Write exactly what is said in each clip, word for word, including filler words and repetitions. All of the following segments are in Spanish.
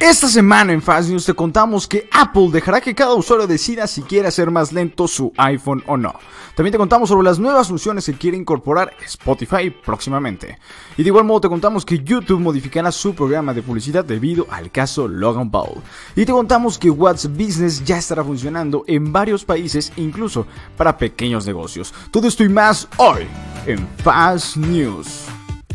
Esta semana en Fast News te contamos que Apple dejará que cada usuario decida si quiere hacer más lento su iPhone o no. También te contamos sobre las nuevas funciones que quiere incorporar Spotify próximamente. Y de igual modo te contamos que YouTube modificará su programa de publicidad debido al caso Logan Paul. Y te contamos que WhatsApp Business ya estará funcionando en varios países, incluso para pequeños negocios. Todo esto y más hoy en Fast News.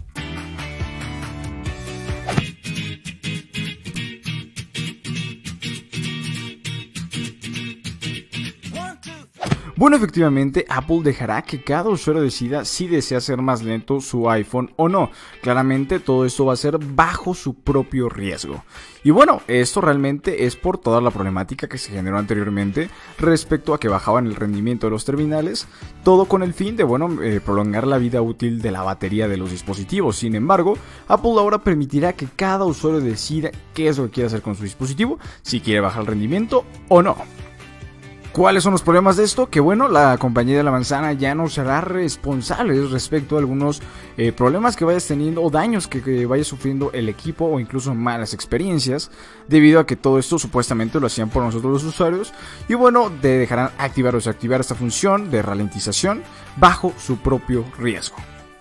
Bueno, efectivamente, Apple dejará que cada usuario decida si desea hacer más lento su iPhone o no. Claramente, todo esto va a ser bajo su propio riesgo. Y bueno, esto realmente es por toda la problemática que se generó anteriormente respecto a que bajaban el rendimiento de los terminales, todo con el fin de, bueno, eh, prolongar la vida útil de la batería de los dispositivos. Sin embargo, Apple ahora permitirá que cada usuario decida qué es lo que quiere hacer con su dispositivo, si quiere bajar el rendimiento o no. ¿Cuáles son los problemas de esto? Que bueno, la compañía de la manzana ya no será responsable respecto a algunos eh, problemas que vayas teniendo o daños que, que vaya sufriendo el equipo o incluso malas experiencias, debido a que todo esto supuestamente lo hacían por nosotros los usuarios. Y bueno, te dejarán activar o desactivar esta función de ralentización bajo su propio riesgo.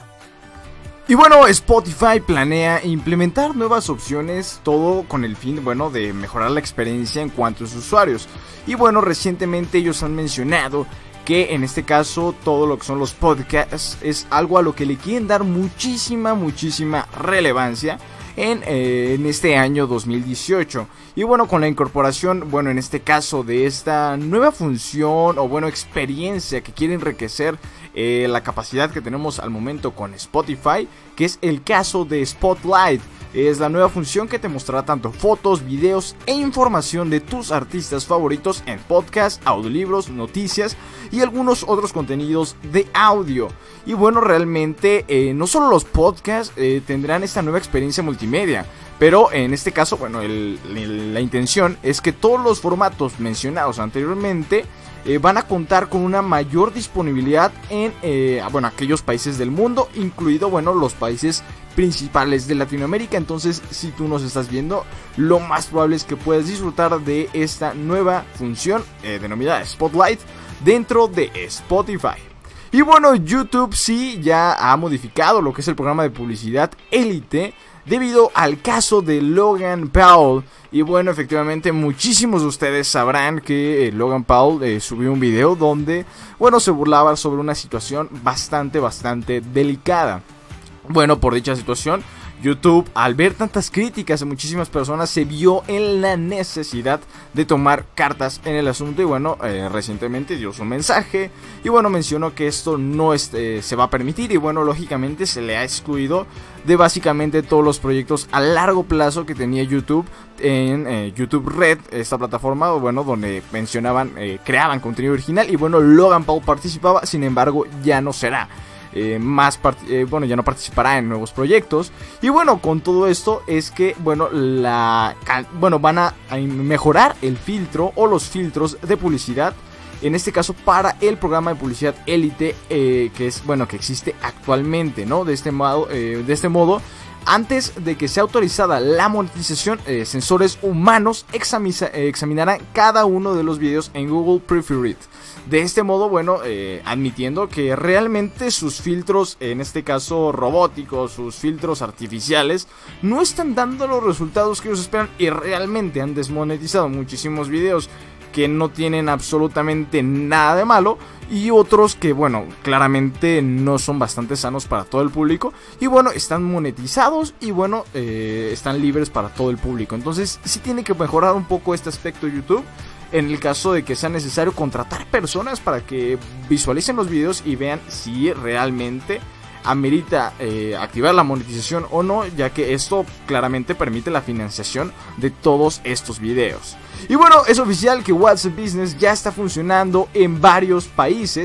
Y bueno, Spotify planea implementar nuevas opciones, todo con el fin, bueno, de mejorar la experiencia en cuanto a sus usuarios. Y bueno, recientemente ellos han mencionado que en este caso todo lo que son los podcasts es algo a lo que le quieren dar muchísima, muchísima relevancia en, eh, en este año dos mil dieciocho. Y bueno, con la incorporación, bueno, en este caso de esta nueva función o bueno, experiencia que quiere enriquecer eh, la capacidad que tenemos al momento con Spotify, que es el caso de Spotlight. Es la nueva función que te mostrará tanto fotos, videos e información de tus artistas favoritos en podcasts, audiolibros, noticias y algunos otros contenidos de audio. Y bueno, realmente eh, no solo los podcasts eh, tendrán esta nueva experiencia multimedia, pero en este caso, bueno, el, el, la intención es que todos los formatos mencionados anteriormente eh, van a contar con una mayor disponibilidad en eh, bueno, aquellos países del mundo, incluido, bueno, los países principales de Latinoamérica. Entonces, si tú nos estás viendo, lo más probable es que puedas disfrutar de esta nueva función eh, denominada Spotlight dentro de Spotify. Y bueno, YouTube sí ya ha modificado lo que es el programa de publicidad Elite debido al caso de Logan Paul. Y bueno, efectivamente muchísimos de ustedes sabrán que eh, Logan Paul eh, subió un video donde, bueno, se burlaba sobre una situación bastante, bastante delicada. Bueno, por dicha situación, YouTube, al ver tantas críticas de muchísimas personas, se vio en la necesidad de tomar cartas en el asunto. Y bueno, eh, recientemente dio su mensaje y bueno, mencionó que esto no es, eh, se va a permitir. Y bueno, lógicamente se le ha excluido de básicamente todos los proyectos a largo plazo que tenía YouTube en eh, YouTube Red, esta plataforma, bueno, donde mencionaban, eh, creaban contenido original. Y bueno, Logan Paul participaba, sin embargo, ya no será. Eh, más eh, bueno, ya no participará en nuevos proyectos. Y bueno, con todo esto es que bueno, la bueno, van a, a mejorar el filtro o los filtros de publicidad, en este caso para el programa de publicidad Elite, eh, que es bueno, que existe actualmente, ¿no? De este modo, eh, de este modo, antes de que sea autorizada la monetización, eh, sensores humanos examina, eh, examinarán cada uno de los videos en Google Preferred. De este modo, bueno, eh, admitiendo que realmente sus filtros, en este caso robóticos, sus filtros artificiales, no están dando los resultados que ellos esperan y realmente han desmonetizado muchísimos videos que no tienen absolutamente nada de malo y otros que, bueno, claramente no son bastante sanos para todo el público y bueno, están monetizados y bueno, eh, están libres para todo el público. Entonces sí tiene que mejorar un poco este aspecto YouTube, en el caso de que sea necesario contratar personas para que visualicen los videos y vean si realmente amerita eh, activar la monetización o no, ya que esto claramente permite la financiación de todos estos videos. Y bueno, es oficial que WhatsApp Business ya está funcionando en varios países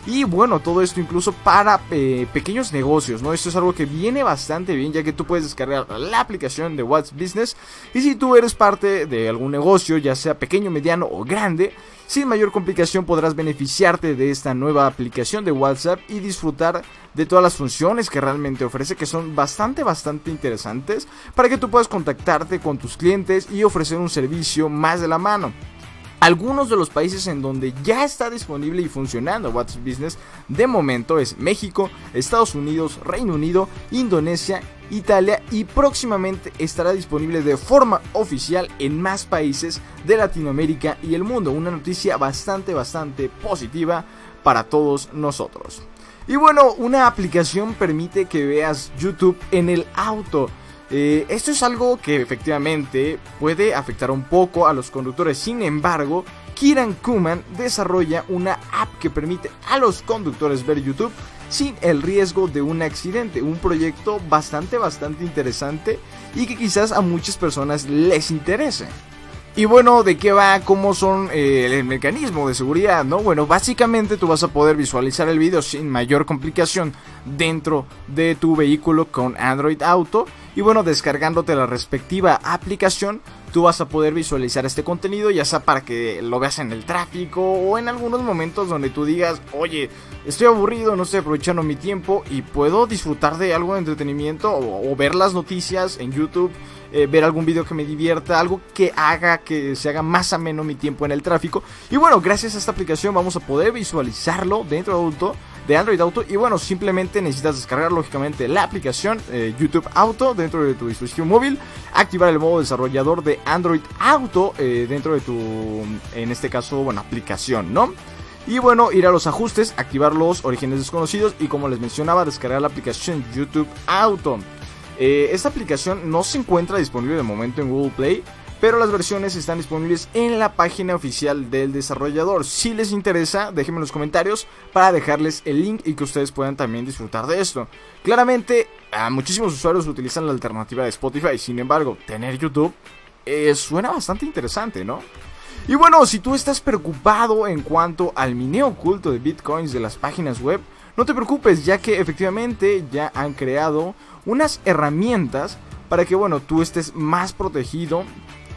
Y bueno, todo esto incluso para eh, pequeños negocios, ¿no? Esto es algo que viene bastante bien, ya que tú puedes descargar la aplicación de WhatsApp Business. Y si tú eres parte de algún negocio, ya sea pequeño, mediano o grande, sin mayor complicación podrás beneficiarte de esta nueva aplicación de WhatsApp y disfrutar de todas las funciones que realmente ofrece, que son bastante, bastante interesantes, para que tú puedas contactarte con tus clientes y ofrecer un servicio más de la mano. Algunos de los países en donde ya está disponible y funcionando WhatsApp Business de momento es México, Estados Unidos, Reino Unido, Indonesia, Italia, y próximamente estará disponible de forma oficial en más países de Latinoamérica y el mundo. Una noticia bastante, bastante positiva para todos nosotros. Y bueno, una aplicación permite que veas YouTube en el auto. Eh, esto es algo que efectivamente puede afectar un poco a los conductores. Sin embargo, Kiran Kuman desarrolla una app que permite a los conductores ver YouTube sin el riesgo de un accidente. Un proyecto bastante, bastante interesante y que quizás a muchas personas les interese. Y bueno, ¿de qué va? ¿Cómo son eh, el mecanismo de seguridad, no? Bueno, básicamente tú vas a poder visualizar el video sin mayor complicación dentro de tu vehículo con Android Auto. Y bueno, descargándote la respectiva aplicación, tú vas a poder visualizar este contenido, ya sea para que lo veas en el tráfico o en algunos momentos donde tú digas, oye, estoy aburrido, no estoy aprovechando mi tiempo y puedo disfrutar de algo de entretenimiento o, o ver las noticias en YouTube. Eh, ver algún video que me divierta, algo que haga que se haga más ameno mi tiempo en el tráfico. Y bueno, gracias a esta aplicación vamos a poder visualizarlo dentro de, auto, de Android Auto. Y bueno, simplemente necesitas descargar lógicamente la aplicación eh, YouTube Auto dentro de tu dispositivo móvil, activar el modo desarrollador de Android Auto eh, dentro de tu, en este caso, bueno, aplicación, ¿no? Y bueno, ir a los ajustes, activar los orígenes desconocidos y, como les mencionaba, descargar la aplicación YouTube Auto. Eh, esta aplicación no se encuentra disponible de momento en Google Play, pero las versiones están disponibles en la página oficial del desarrollador. Si les interesa, déjenme en los comentarios para dejarles el link y que ustedes puedan también disfrutar de esto. Claramente, a muchísimos usuarios utilizan la alternativa de Spotify, sin embargo, tener YouTube eh, suena bastante interesante, ¿no? Y bueno, si tú estás preocupado en cuanto al mineo oculto de bitcoins de las páginas web, no te preocupes, ya que efectivamente ya han creado unas herramientas para que, bueno, tú estés más protegido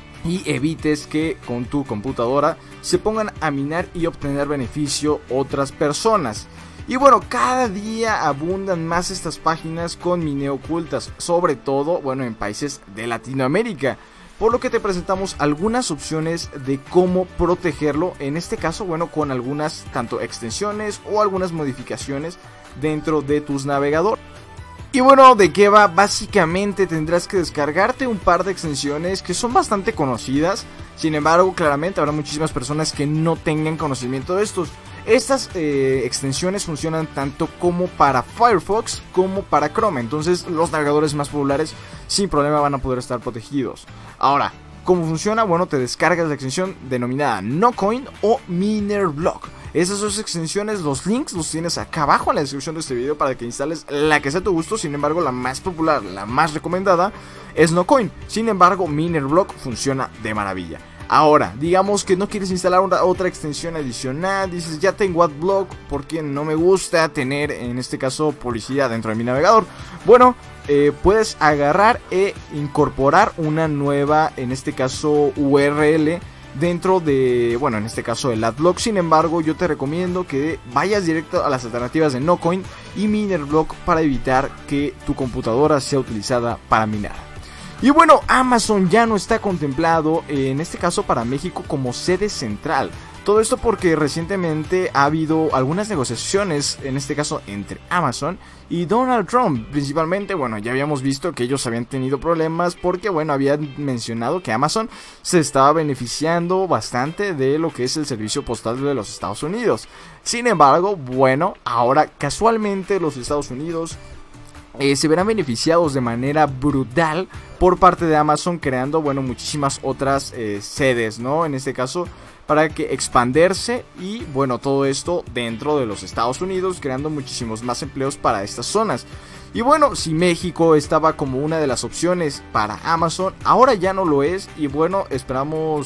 y evites que con tu computadora se pongan a minar y obtener beneficio otras personas. Y bueno, cada día abundan más estas páginas con mineo ocultas, sobre todo, bueno, en países de Latinoamérica. Por lo que te presentamos algunas opciones de cómo protegerlo, en este caso, bueno, con algunas tanto extensiones o algunas modificaciones dentro de tus navegadores. Y bueno, ¿de qué va? Básicamente tendrás que descargarte un par de extensiones que son bastante conocidas. Sin embargo, claramente habrá muchísimas personas que no tengan conocimiento de estos. Estas eh, extensiones funcionan tanto como para Firefox como para Chrome. Entonces los navegadores más populares sin problema van a poder estar protegidos. Ahora, ¿cómo funciona? Bueno, te descargas la extensión denominada Nocoin o Minerblock. Esas dos extensiones, los links los tienes acá abajo en la descripción de este video para que instales la que sea a tu gusto. Sin embargo, la más popular, la más recomendada es Nocoin. Sin embargo, Minerblock funciona de maravilla. Ahora, digamos que no quieres instalar una, otra extensión adicional, dices ya tengo Adblock porque no me gusta tener, en este caso, publicidad dentro de mi navegador. Bueno, eh, puedes agarrar e incorporar una nueva, en este caso, U R L dentro de, bueno, en este caso el Adblock. Sin embargo, yo te recomiendo que vayas directo a las alternativas de Nocoin y Minerblock para evitar que tu computadora sea utilizada para minar. Y bueno, Amazon ya no está contemplado, en este caso para México, como sede central. Todo esto porque recientemente ha habido algunas negociaciones, en este caso entre Amazon y Donald Trump. Principalmente, bueno, ya habíamos visto que ellos habían tenido problemas porque, bueno, habían mencionado que Amazon se estaba beneficiando bastante de lo que es el servicio postal de los Estados Unidos. Sin embargo, bueno, ahora casualmente los Estados Unidos Eh, se verán beneficiados de manera brutal por parte de Amazon, creando, bueno, muchísimas otras eh, sedes, ¿no? En este caso, para que expandirse y, bueno, todo esto dentro de los Estados Unidos, creando muchísimos más empleos para estas zonas. Y bueno, si México estaba como una de las opciones para Amazon, ahora ya no lo es. Y bueno, esperamos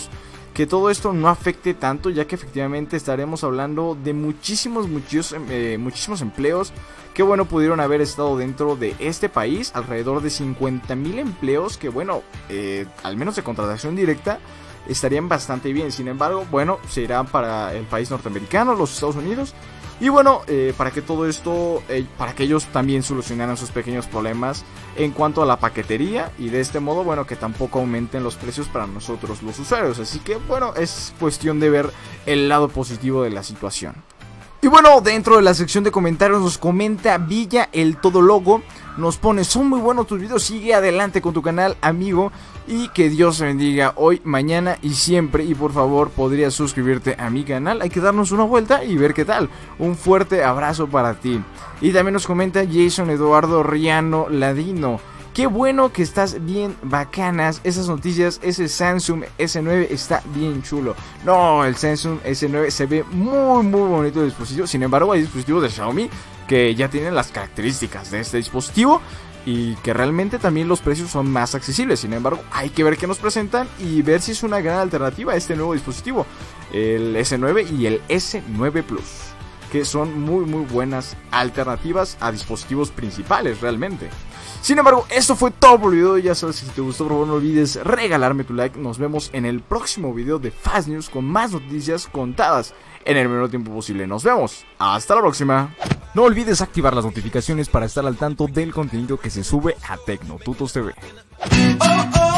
que todo esto no afecte tanto, ya que efectivamente estaremos hablando de muchísimos, muchos, eh, muchísimos empleos que bueno, pudieron haber estado dentro de este país, alrededor de cincuenta mil empleos que bueno, eh, al menos de contratación directa, estarían bastante bien. Sin embargo, bueno, se irán para el país norteamericano, los Estados Unidos. Y bueno, eh, para que todo esto, eh, para que ellos también solucionaran sus pequeños problemas en cuanto a la paquetería. Y de este modo, bueno, que tampoco aumenten los precios para nosotros los usuarios. Así que bueno, es cuestión de ver el lado positivo de la situación. Y bueno, dentro de la sección de comentarios nos comenta Villa el Todólogo. Nos pone, son muy buenos tus videos, sigue adelante con tu canal, amigo. Y que Dios te bendiga hoy, mañana y siempre. Y por favor, podrías suscribirte a mi canal. Hay que darnos una vuelta y ver qué tal. Un fuerte abrazo para ti. Y también nos comenta Jason Eduardo Riano Ladino. Qué bueno que estás bien bacanas esas noticias. Ese Samsung ese nueve está bien chulo. No, el Samsung ese nueve se ve muy muy bonito el dispositivo. Sin embargo, hay dispositivos de Xiaomi que ya tienen las características de este dispositivo y que realmente también los precios son más accesibles. Sin embargo, hay que ver qué nos presentan y ver si es una gran alternativa a este nuevo dispositivo, el ese nueve y el ese nueve Plus, que son muy muy buenas alternativas a dispositivos principales realmente. Sin embargo, esto fue todo por el video. Ya sabes que si te gustó, por favor no olvides regalarme tu like. Nos vemos en el próximo video de Fast News con más noticias contadas en el menor tiempo posible. Nos vemos, hasta la próxima. No olvides activar las notificaciones para estar al tanto del contenido que se sube a Tecnotutos T V.